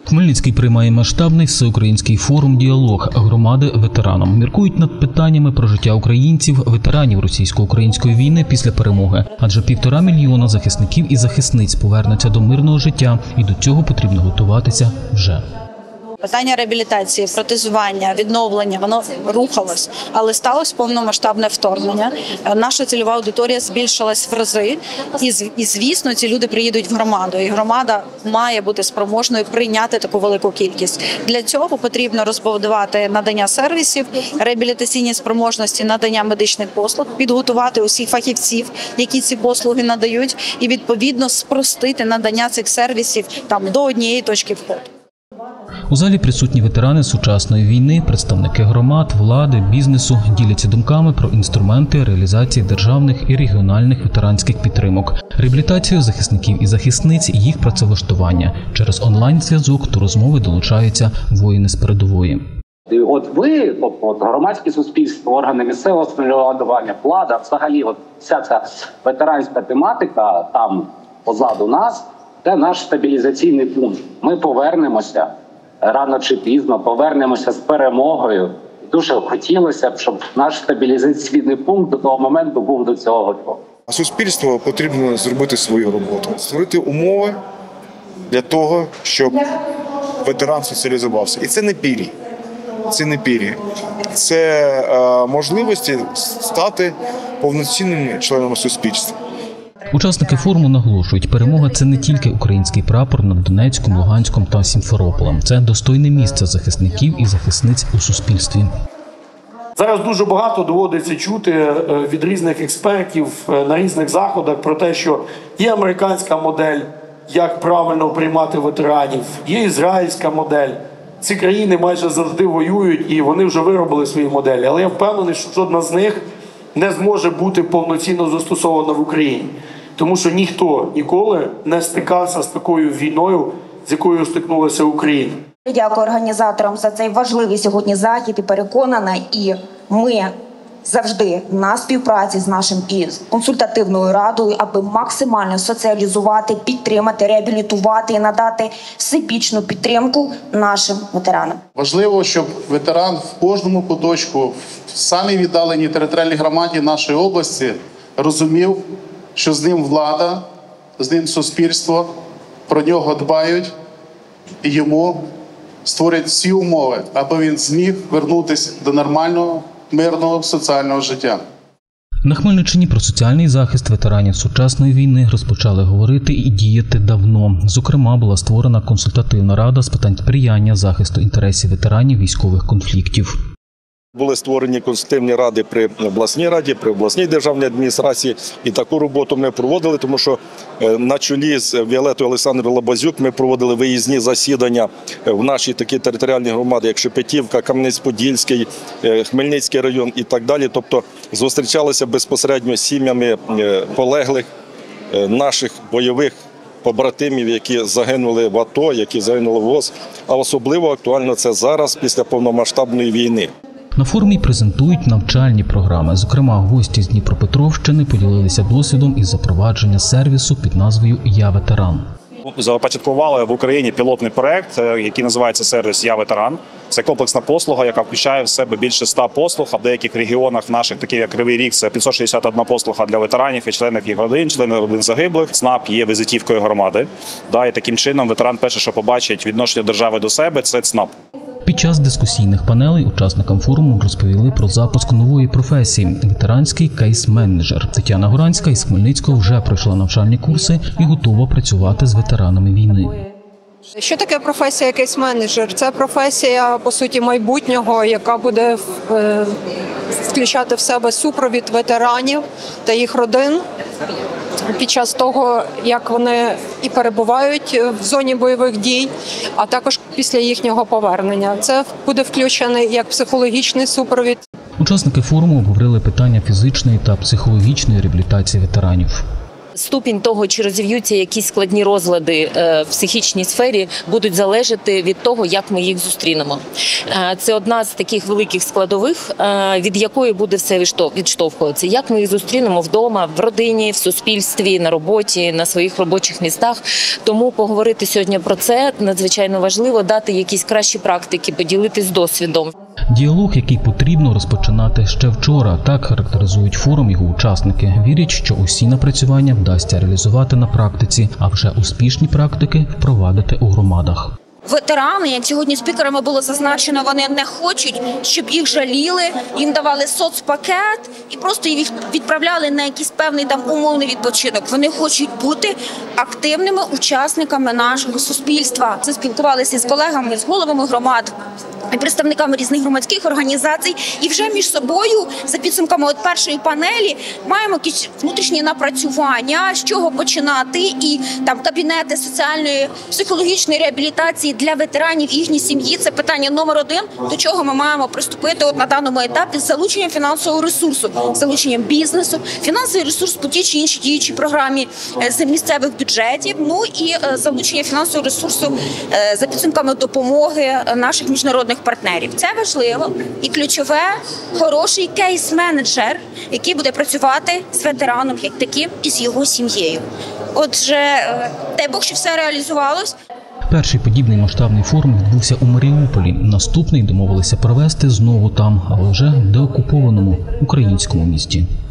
Хмельницький приймає масштабний всеукраїнський форум «Діалог. Громади ветеранам». Міркують над питаннями про життя українців, ветеранів російсько-української війни після перемоги. Адже 1,5 мільйона захисників і захисниць повернуться до мирного життя, і до цього потрібно готуватися вже. Питання реабілітації, протезування, відновлення, воно рухалось, але сталося повномасштабне вторгнення. Наша цільова аудиторія збільшилась в рази, і звісно, ці люди приїдуть в громаду, і громада має бути спроможною прийняти таку велику кількість. Для цього потрібно розбудувати надання сервісів, реабілітаційні спроможності, надання медичних послуг, підготувати усіх фахівців, які ці послуги надають, і відповідно спростити надання цих сервісів до однієї точки входу. У залі присутні ветерани сучасної війни, представники громад, влади, бізнесу діляться думками про інструменти реалізації державних і регіональних ветеранських підтримок, реабілітацію захисників і захисниць і їх працевлаштування. Через онлайн-зв'язок до розмови долучаються воїни з передової. От ви, громадське суспільство, органи місцевого самоврядування, влада, взагалі вся ця ветеранська тематика там позаду нас, це наш стабілізаційний пункт. Ми повернемося рано чи пізно, повернемося з перемогою. Дуже хотілося б, щоб наш стабілізаційний пункт до того моменту був до цього готовий. Суспільству потрібно зробити свою роботу, створити умови для того, щоб ветеран соціалізувався. І це не пірі. Це можливості стати повноцінним членом суспільства. Учасники форуму наголошують, перемога – це не тільки український прапор над Донецьком, Луганськом та Сімферополем. Це достойне місце захисників і захисниць у суспільстві. Зараз дуже багато доводиться чути від різних експертів на різних заходах про те, що є американська модель, як правильно приймати ветеранів, є ізраїльська модель. Ці країни майже завжди воюють і вони вже виробили свої моделі. Але я впевнений, що жодна з них не зможе бути повноцінно застосована в Україні. Тому що ніхто ніколи не стикався з такою війною, з якою стикнулася Україна. Дякую організаторам за цей важливий сьогодні захід і переконана, і ми завжди на співпраці з нашим і консультативною радою, аби максимально соціалізувати, підтримати, реабілітувати і надати всебічну підтримку нашим ветеранам. Важливо, щоб ветеран в кожному куточку, в самій віддаленій територіальній громаді нашої області розумів, що з ним влада, з ним суспільство, про нього дбають і йому створять всі умови, аби він зміг вернутися до нормального, мирного соціального життя. На Хмельниччині про соціальний захист ветеранів сучасної війни розпочали говорити і діяти давно. Зокрема, була створена консультативна рада з питань сприяння захисту інтересів ветеранів військових конфліктів. Були створені консультативні ради при обласній раді, при обласній державній адміністрації. І таку роботу ми проводили, тому що на чолі з Віолетою Олександрою Лабазюк ми проводили виїзні засідання в нашій такі територіальні громади, як Шепетівка, Кам'янець-Подільський, Хмельницький район і так далі. Тобто зустрічалися безпосередньо з сім'ями полеглих наших бойових побратимів, які загинули в АТО, які загинули в ВОС. А особливо актуально це зараз, після повномасштабної війни. На форумі презентують навчальні програми. Зокрема, гості з Дніпропетровщини поділилися досвідом із запровадження сервісу під назвою «Я ветеран». Започаткували в Україні пілотний проект, який називається сервіс «Я ветеран». Це комплексна послуга, яка включає в себе більше 100 послуг, а в деяких регіонах наших, таких як Кривий Ріг, це 561 послуга для ветеранів і членів їх родин, членів родин загиблих. ЦНАП є візитівкою громади. І таким чином ветеран перше, що побачить відношення держави до себе, це ЦНАП. Під час дискусійних панелей учасникам форуму розповіли про запуск нової професії – ветеранський кейс-менеджер. Тетяна Горанська із Хмельницького вже пройшла навчальні курси і готова працювати з ветеранами війни. Що таке професія кейс-менеджер? Це професія, по суті, майбутнього, яка буде включати в себе супровід ветеранів та їх родин під час того, як вони і перебувають в зоні бойових дій, а також після їхнього повернення. Це буде включений як психологічний супровід. Учасники форуму обговорили питання фізичної та психологічної реабілітації ветеранів. Ступінь того, чи розів'ються якісь складні розлади в психічній сфері, будуть залежати від того, як ми їх зустрінемо. Це одна з таких великих складових, від якої буде все відштовхуватися. Як ми їх зустрінемо вдома, в родині, в суспільстві, на роботі, на своїх робочих містах. Тому поговорити сьогодні про це надзвичайно важливо, дати якісь кращі практики, поділитись досвідом. Діалог, який потрібно розпочинати ще вчора, так характеризують форум його учасники. Вірять, що усі напрацювання вдасться реалізувати на практиці, а вже успішні практики впровадити у громадах. Ветерани, як сьогодні спікерами було зазначено, вони не хочуть, щоб їх жаліли, їм давали соцпакет і просто їх відправляли на якийсь певний там умовний відпочинок. Вони хочуть бути активними учасниками нашого суспільства. Це спілкувалися з колегами, з головами громад і представниками різних громадських організацій. І вже між собою, за підсумками першої панелі, маємо якісь внутрішні напрацювання, з чого починати, і там кабінети соціальної, психологічної реабілітації для ветеранів і їхній сім'ї – це питання номер один, до чого ми маємо приступити на даному етапі з залученням фінансового ресурсу, з залученням бізнесу, фінансовий ресурс по тій чи іншій діючій програмі з місцевих бюджетів, ну і залучення фінансового ресурсу за підсумками допомоги наших міжнародних партнерів. Це важливо і ключове – хороший кейс-менеджер, який буде працювати з ветераном як таким і з його сім'єю. Отже, дай Бог, що все реалізувалось. Перший подібний масштабний форум відбувся у Маріуполі. Наступний домовилися провести знову там, але вже в деокупованому українському місті.